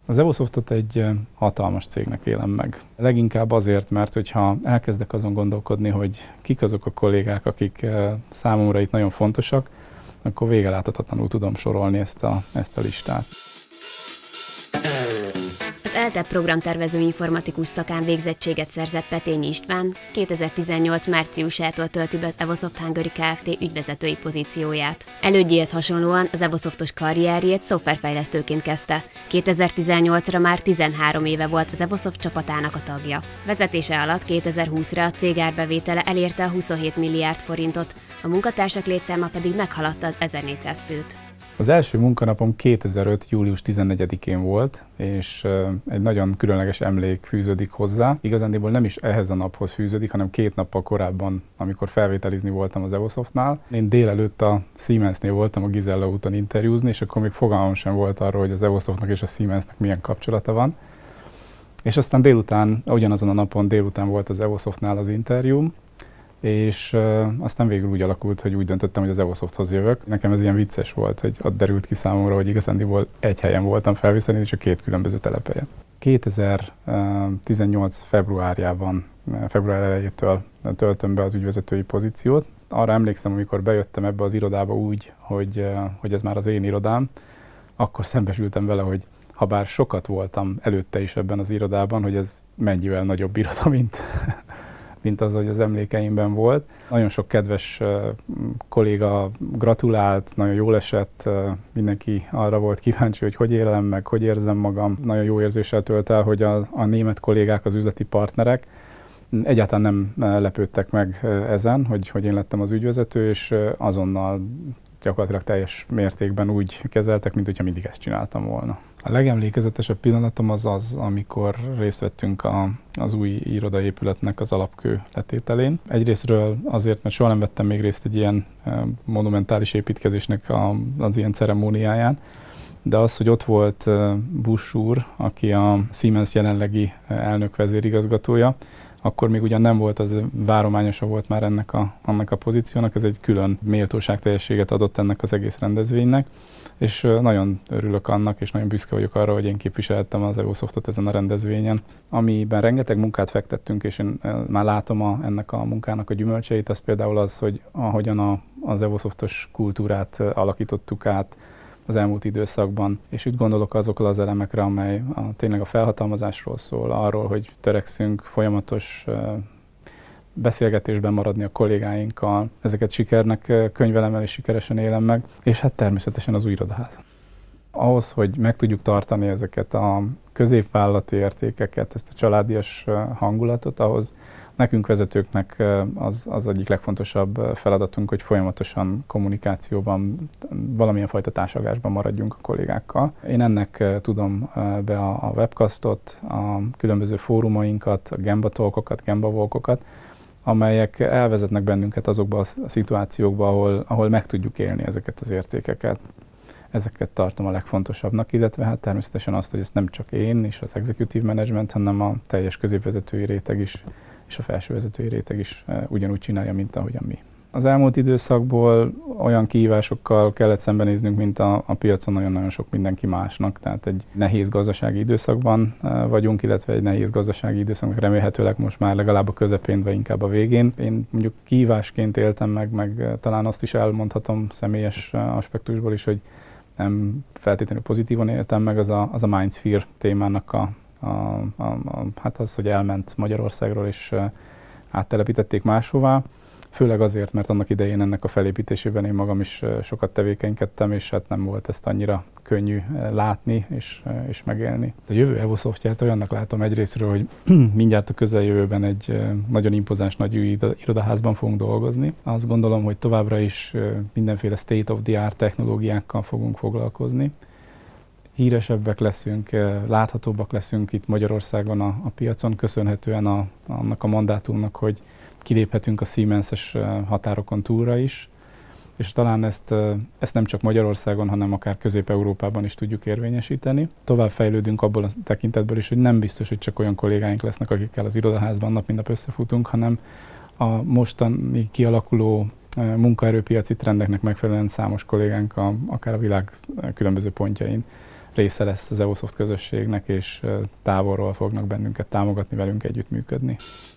Az Evosoftot egy hatalmas cégnek élem meg. Leginkább azért, mert hogyha elkezdek azon gondolkodni, hogy kik azok a kollégák, akik számomra itt nagyon fontosak, akkor végeláthatatlanul tudom sorolni ezt a listát. Az ELTE programtervező informatikus szakán végzettséget szerzett Petényi István 2018 márciusától tölti be az Evosoft Hungary Kft. Ügyvezetői pozícióját. Elődjéhez hasonlóan az Evosoftos karrierjét szoftverfejlesztőként kezdte. 2018-ra már 13 éve volt az Evosoft csapatának a tagja. Vezetése alatt 2020-ra a cég árbevétele elérte a 27 milliárd forintot, a munkatársak létszáma pedig meghaladta az 1400 főt. Az első munkanapom 2005. július 14-én volt, és egy nagyon különleges emlék fűződik hozzá. Igazándiból nem is ehhez a naphoz fűződik, hanem 2 nappal korábban, amikor felvételizni voltam az Evosoftnál. Én délelőtt a Siemensnél voltam a Gizella úton interjúzni, és akkor még fogalmam sem volt arról, hogy az Evosoftnak és a Siemensnek milyen kapcsolata van. És aztán délután, ugyanazon a napon délután volt az Evosoftnál az interjúm, és aztán végül úgy alakult, hogy úgy döntöttem, hogy az Evosofthoz jövök. Nekem ez ilyen vicces volt, hogy ott derült ki számomra, hogy igazándiból egy helyen voltam felvételni, és a 2 különböző telephelyen. 2018. február elejétől töltöm be az ügyvezetői pozíciót. Arra emlékszem, amikor bejöttem ebbe az irodába úgy, hogy ez már az én irodám, akkor szembesültem vele, hogy ha bár sokat voltam előtte is ebben az irodában, hogy ez mennyivel nagyobb iroda, mint az, hogy az emlékeimben volt. Nagyon sok kedves kolléga gratulált, nagyon jól esett, mindenki arra volt kíváncsi, hogy élem meg, hogy érzem magam. Nagyon jó érzéssel tölt el, hogy a német kollégák, az üzleti partnerek egyáltalán nem lepődtek meg ezen, hogy én lettem az ügyvezető, és azonnal gyakorlatilag teljes mértékben úgy kezeltek, mint hogyha mindig ezt csináltam volna. A legemlékezetesebb pillanatom az, amikor részt vettünk az új irodaépületnek az alapkő letételén. Egyrésztről azért, mert soha nem vettem még részt egy ilyen monumentális építkezésnek az ilyen ceremóniáján, de az, hogy ott volt Busch úr, aki a Siemens jelenlegi elnök vezérigazgatója, akkor még ugyan nem volt, az várományosa volt már annak a pozíciónak, ez egy külön méltóságteljességet adott ennek az egész rendezvénynek, és nagyon örülök annak, és nagyon büszke vagyok arra, hogy én képviseltem az Evosoftot ezen a rendezvényen, amiben rengeteg munkát fektettünk, és én már látom ennek a munkának a gyümölcseit, az például az, hogy ahogyan az Evosoftos kultúrát alakítottuk át az elmúlt időszakban, és itt gondolok azokra az elemekre, amely tényleg a felhatalmazásról szól, arról, hogy törekszünk folyamatos beszélgetésben maradni a kollégáinkkal, ezeket sikernek könyvelem el és sikeresen élem meg, és hát természetesen az új irodaház. Ahhoz, hogy meg tudjuk tartani ezeket a középvállalati értékeket, ezt a családias hangulatot, ahhoz nekünk vezetőknek az egyik legfontosabb feladatunk, hogy folyamatosan kommunikációban, valamilyen fajta társalgásban maradjunk a kollégákkal. Én ennek tudom be a webcastot, a különböző fórumainkat, a Gemba Talkokat, Gemba Walkokat, amelyek elvezetnek bennünket azokba a szituációkba, ahol meg tudjuk élni ezeket az értékeket. Ezeket tartom a legfontosabbnak, illetve hát természetesen azt, hogy ezt nem csak én és az executive management, hanem a teljes középvezetői réteg is, és a felsővezetői réteg is ugyanúgy csinálja, mint ahogyan mi. Az elmúlt időszakból olyan kihívásokkal kellett szembenéznünk, mint a piacon nagyon-nagyon sok mindenki másnak. Tehát egy nehéz gazdasági időszakban vagyunk, illetve egy nehéz gazdasági időszaknak remélhetőleg most már legalább a közepén, vagy inkább a végén. Én mondjuk kihívásként éltem meg talán azt is elmondhatom személyes aspektusból is, hogy nem feltétlenül pozitívan éltem meg, az a MindSphere témának hát az, hogy elment Magyarországról és áttelepítették máshová. Főleg azért, mert annak idején ennek a felépítésében én magam is sokat tevékenykedtem, és hát nem volt ezt annyira könnyű látni és megélni. A jövő Evosoftját olyannak látom egyrészről, hogy mindjárt a közeljövőben egy nagyon impozáns nagy irodaházban fogunk dolgozni. Azt gondolom, hogy továbbra is mindenféle state-of-the-art technológiákkal fogunk foglalkozni. Híresebbek leszünk, láthatóbbak leszünk itt Magyarországon a piacon, köszönhetően annak a mandátumnak, hogy kiléphetünk a Siemens-es határokon túlra is, és talán ezt nem csak Magyarországon, hanem akár Közép-Európában is tudjuk érvényesíteni. Tovább fejlődünk abból a tekintetből is, hogy nem biztos, hogy csak olyan kollégáink lesznek, akikkel az irodaházban nap mint nap összefutunk, hanem a mostani kialakuló munkaerőpiaci trendeknek megfelelően számos kollégánk akár a világ különböző pontjain része lesz az Evosoft közösségnek, és távolról fognak bennünket támogatni, velünk együttműködni.